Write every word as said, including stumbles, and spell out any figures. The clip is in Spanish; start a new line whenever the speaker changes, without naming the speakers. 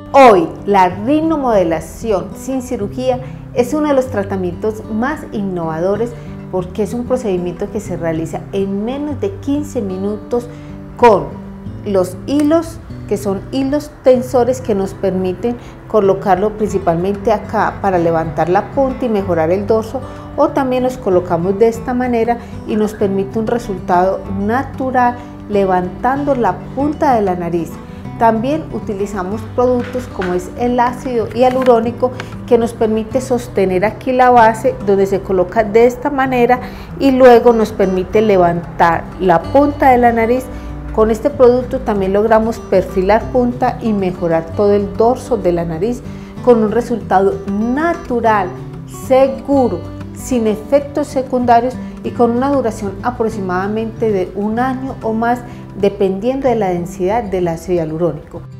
Hoy, la rinomodelación sin cirugía es uno de los tratamientos más innovadores porque es un procedimiento que se realiza en menos de quince minutos con los hilos, que son hilos tensores que nos permiten colocarlo principalmente acá para levantar la punta y mejorar el dorso, o también los colocamos de esta manera y nos permite un resultado natural levantando la punta de la nariz. También utilizamos productos como es el ácido hialurónico, que nos permite sostener aquí la base donde se coloca de esta manera y luego nos permite levantar la punta de la nariz. Con este producto también logramos perfilar punta y mejorar todo el dorso de la nariz con un resultado natural, seguro, sin efectos secundarios y con una duración aproximadamente de un año o más, dependiendo de la densidad del ácido hialurónico.